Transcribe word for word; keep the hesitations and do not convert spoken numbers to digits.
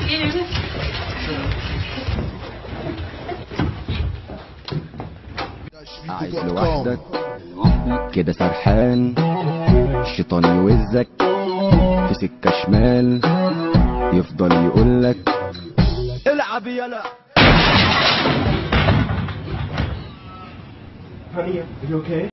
عايز لوحدك كده سرحان، الشيطان يوزك في سكة شمال، يفضل يقولك العب يلا. Honey, are you okay?